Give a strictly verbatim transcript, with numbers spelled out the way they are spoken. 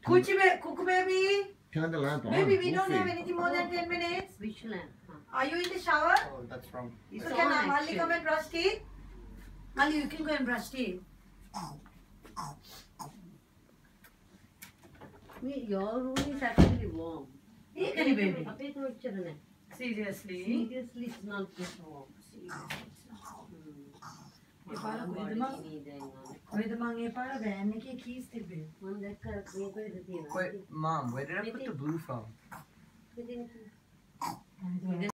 Coochie ba Cuckoo baby. Turn the lamp on. Baby, we don't Goofy. have anything more than ten minutes. Which lamp? Huh. Are you in the shower? Oh, that's wrong. So It's can on, Mali actually. come and brush teeth? Mali, you can go and brush teeth. Me, your room is actually warm. Hey, can you baby? Appear to picture ne. Seriously? Seriously, it's not this warm. ඒ පාර කොහෙද මං කොහෙද මං ඒ පාර van එකේ keys තිබ්බේ මම දැක්ක මේ කොහෙද තියෙන්නේ? Wait, Mom, where did I put the blue phone? ඉතින්